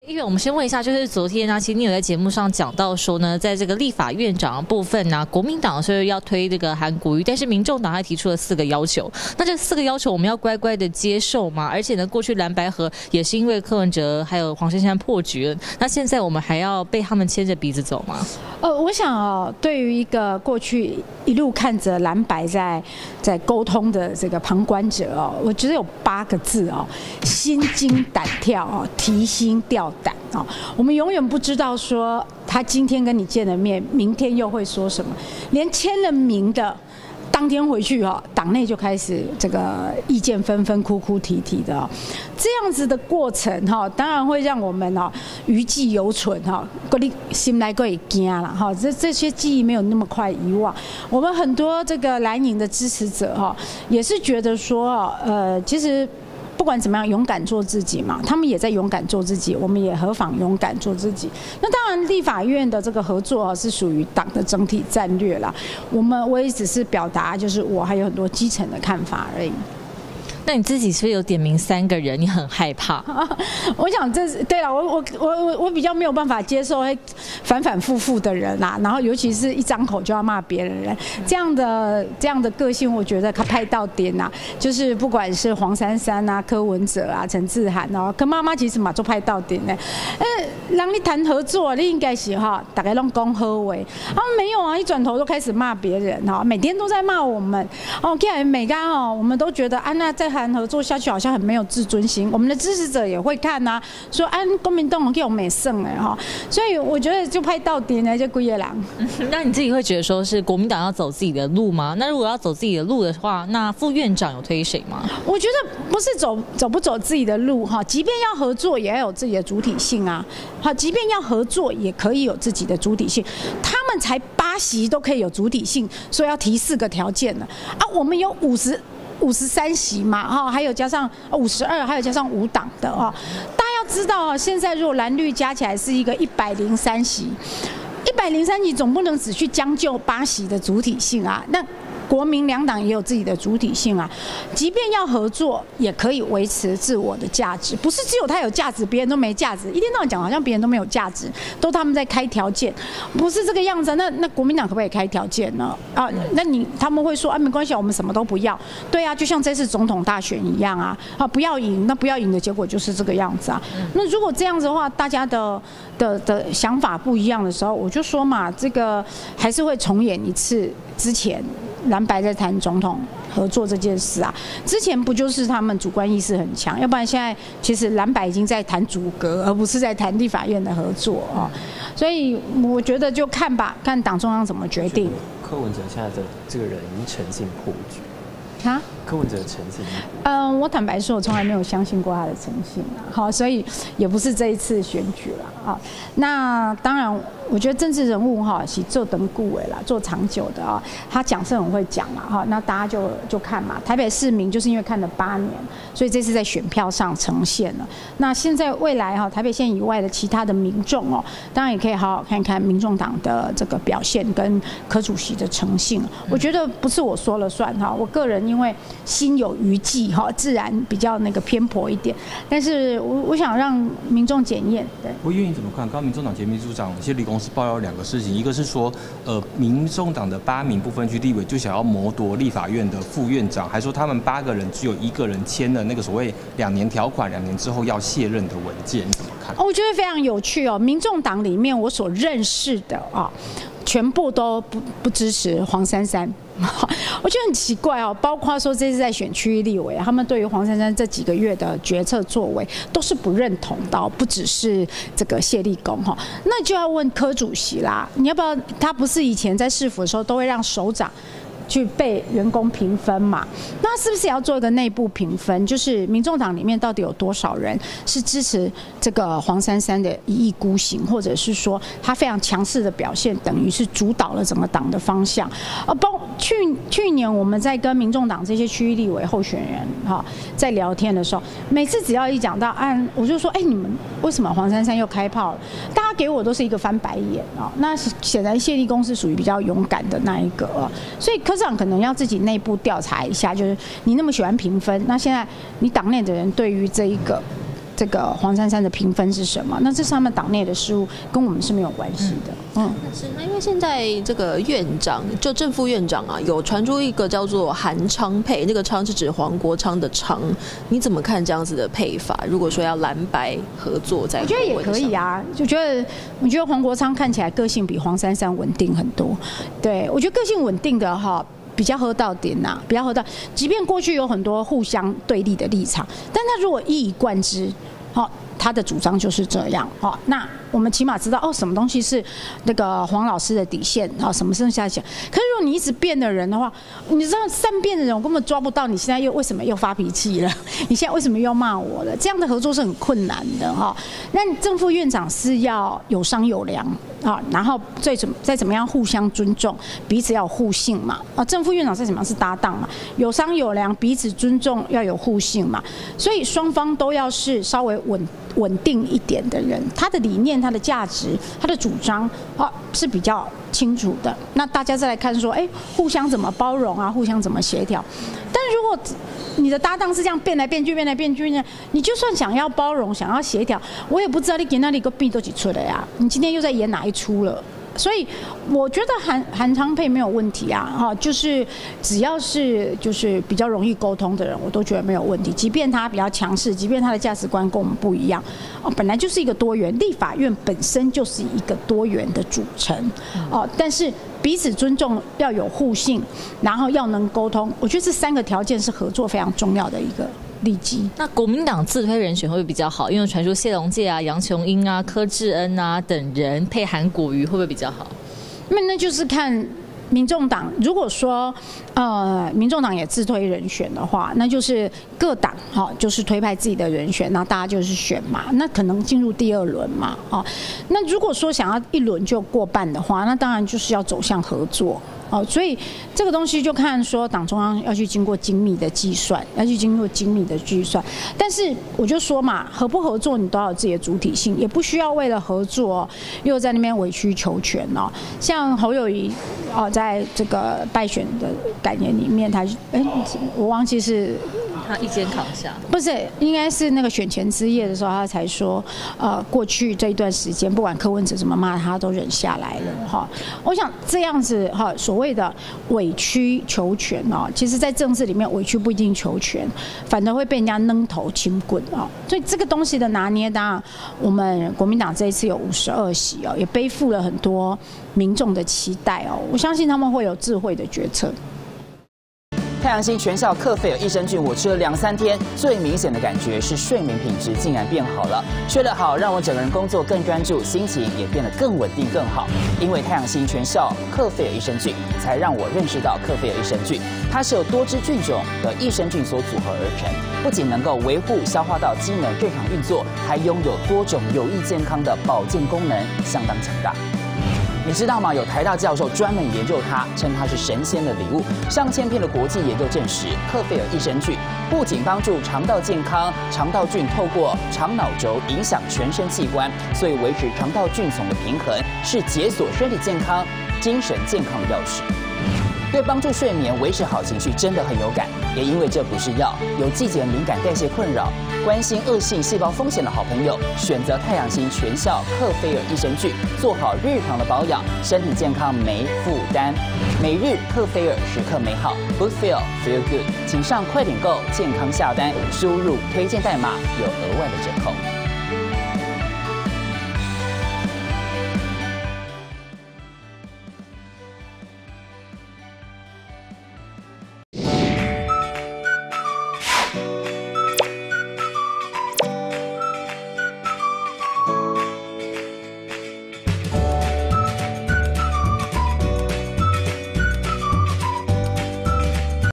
因为我们先问一下，就是昨天呢，其实你有在节目上讲到说呢，在这个立法院长的部分呢，国民党是要推这个韩国瑜，但是民众党还提出了4个要求。那这4个要求我们要乖乖的接受吗？而且呢，过去蓝白合也是因为柯文哲还有黄珊珊破局了，那现在我们还要被他们牵着鼻子走吗？ 我想哦，对于一个过去一路看着蓝白在沟通的这个旁观者哦，我觉得有8个字哦，心惊胆跳哦，提心吊胆哦。我们永远不知道说他今天跟你见了面，明天又会说什么，连签了名的。当天回去哈，党内就开始这个意见纷纷、哭哭啼啼的哦，这样子的过程哈，当然会让我们哦余悸犹存哈，各你心来各也惊了哈，这些记忆没有那么快遗忘。我们很多这个蓝营的支持者哈，也是觉得说其实。不管怎么样，勇敢做自己嘛，他们也在勇敢做自己，我们也何妨勇敢做自己。那当然，立法院的这个合作是属于党的整体战略啦。我也只是表达，就是我还有很多基层的看法而已。 那你自己是不是有点名3个人？你很害怕？ 我想这是对了，我比较没有办法接受反反复复的人啦，然后尤其是一张口就要骂别人这样的个性，我觉得他拍到点啦。就是不管是黄珊珊啊、柯文哲啊、陈志涵哦，跟妈妈其实嘛都拍到点呢。让你谈合作，你应该是哈，大概拢讲好话。没有啊，一转头就开始骂别人哈，每天都在骂我们哦。既然每天哦，我们都觉得那再谈合作下去好像很没有自尊心，我们的支持者也会看啊，说国民党给我们胜哈，所以我觉得就拍到底呢，这几个人。 那你自己会觉得说是国民党要走自己的路吗？那如果要走自己的路的话，那副院长有推谁吗？ 我觉得不是走不走自己的路哈，即便要合作，也要有自己的主体性啊。好，即便要合作，也可以有自己的主体性。他们才8席都可以有主体性，所以要提4个条件了啊。我们有53席嘛，还有加上52，还有加上5党的哦。大家要知道现在如果蓝绿加起来是一个103席，103席总不能只去将就8席的主体性啊。那国民2党也有自己的主体性啊，即便要合作，也可以维持自我的价值，不是只有他有价值，别人都没价值。一天到晚讲好像别人都没有价值，都他们在开条件，不是这个样子。那国民党可不可以开条件呢？那他们会说没关系，我们什么都不要。对啊，就像这次总统大选一样啊，不要赢，那不要赢的结果就是这个样子啊。那如果这样子的话，大家的想法不一样的时候，我就说嘛，这个还是会重演一次之前。蓝白在谈总统合作这件事啊，之前不就是他们主观意识很强，要不然现在其实蓝白已经在谈阻隔，而不是在谈立法院的合作哦。所以我觉得就看吧，看党中央怎么决定。 柯文哲现在的这个人已经诚信破局。柯文哲的诚信？ 我坦白说，我从来没有相信过他的诚信啊。好，所以也不是这一次选举了啊。那当然，我觉得政治人物哈是做等固尾啦，做长久的啊。他讲是很会讲嘛哈，那大家就看嘛。台北市民就是因为看了8年，所以这次在选票上呈现了。那现在未来哈，台北县以外的其他的民众哦，当然也可以好好看看民众党的这个表现跟柯主席的诚信。我觉得不是我说了算哈，我个人因为心有余悸哈，自然比较那个偏颇一点。但是我想让民众检验。对， 我愿意怎么看？刚刚民众党前秘书长谢立功是爆料2个事情，一个是说，民众党的8名不分区立委就想要谋夺立法院的副院长，还说他们8个人只有1个人签了那个所谓2年条款，2年之后要卸任的文件，你怎么看？ 我觉得非常有趣哦。民众党里面我所认识的啊，全部都不支持黄珊珊。我觉得很奇怪哦，包括说这次在选区域立委，他们对于黄珊珊这几个月的决策作为都是不认同的，不只是这个谢立功哈，那就要问柯主席啦，你要不要？他不是以前在市府的时候都会让首长去被员工评分嘛？那是不是也要做一个内部评分？就是民众党里面到底有多少人是支持这个黄珊珊的1意孤行，或者是说他非常强势的表现，等于是主导了整个党的方向？去年我们在跟民众党这些区域立委候选人在聊天的时候，每次只要一讲到我就说，你们为什么黄珊珊又开炮了？大家给我都是一个翻白眼啊。那显然谢立功是属于比较勇敢的那一个所以柯市长可能要自己内部调查一下，就是你那么喜欢评分，那现在你党内的人对于这一个这个黄珊珊的评分是什么？那这是他们党内的事务，跟我们是没有关系的。 是那因为现在这个院长就正副院长啊，有传出一个叫做韩昌配，那个昌是指黄国昌的昌，你怎么看这样子的配法？如果说要蓝白合作在， 我觉得也可以啊。我觉得黄国昌看起来个性比黄珊珊稳定很多。对，我觉得个性稳定的哈。比较喝到点呐，比较喝到，即便过去有很多互相对立的立场，但他如果一以贯之，好，他的主张就是这样，好，那我们起码知道哦，什么东西是那个黄老师的底线，啊，什么剩下讲。可是如果你一直变的人的话，你知道善变的人我根本抓不到，你现在为什么又发脾气了？你现在为什么又骂我了？这样的合作是很困难的哈。那正副院长是要有商有量啊，然后再怎么样互相尊重，彼此要有互信嘛。啊，正副院长再怎么样是搭档嘛，有商有量，彼此尊重，要有互信嘛。所以双方都要是稍微稳定一点的人，他的理念、他的价值、他的主张啊是比较清楚的。那大家再来看说，互相怎么包容啊，互相怎么协调。但如果你的搭档是这样变来变去呢，你就算想要包容、想要协调，我也不知道你给那里个币都几出了呀？你今天又在演哪一出了？所以我觉得韩昌配没有问题啊，哈，就是只要是就是比较容易沟通的人，我都觉得没有问题。即便他比较强势，即便他的价值观跟我们不一样，本来就是一个多元，立法院本身就是一个多元的组成，但是彼此尊重，要有互信，然后要能沟通，我觉得这3个条件是合作非常重要的一个利基。 那国民党自推人选会不会比较好？因为传出谢龙介啊、杨琼英啊、柯志恩啊等人配韩国瑜会不会比较好？ 那就是看民众党，如果说民众党也自推人选的话，那就是各党就是推派自己的人选，然后大家就是选嘛，那可能进入第2轮嘛，那如果说想要1轮就过半的话，那当然就是要走向合作。所以这个东西就看说党中央要去经过精密的计算，但是我就说嘛，合不合作你都要有自己的主体性，也不需要为了合作又在那边委曲求全哦。像侯友宜在这个败选的感言里面，他我忘记是他一肩扛下， 不是，应该是那个选前之夜的时候，他才说，过去这一段时间，不管柯文哲怎么骂他，都忍下来了哈。我想这样子哈，所谓的委曲求全哦，其实在政治里面委屈不一定求全，反而会被人家扔头轻棍哦。所以这个东西的拿捏，当然我们国民党这一次有52席哦，也背负了很多民众的期待哦。我相信他们会有智慧的决策。 太阳星全效克菲尔益生菌，我吃了2-3天，最明显的感觉是睡眠品质竟然变好了。睡得好，让我整个人工作更专注，心情也变得更稳定更好。因为太阳星全效克菲尔益生菌，才让我认识到克菲尔益生菌，它是由多支菌种的益生菌所组合而成，不仅能够维护消化道机能正常运作，还拥有多种有益健康的保健功能，相当强大。你知道吗？有台大教授专门研究它，称它是神仙的礼物。上千篇的国际研究证实，克菲尔益生菌不仅帮助肠道健康，肠道菌透过肠脑轴影响全身器官，所以维持肠道菌丛的平衡是解锁身体健康、精神健康的钥匙。对帮助睡眠、维持好情绪真的很有感，也因为这不是药，有季节敏感、代谢困扰、关心恶性细胞风险的好朋友，选择太阳星全效克菲尔益生菌，做好日常的保养，身体健康没负担。每日克菲尔，时刻美好 ，Good Feel Feel Good， 请上快点购健康下单，输入推荐代码有额外的折扣。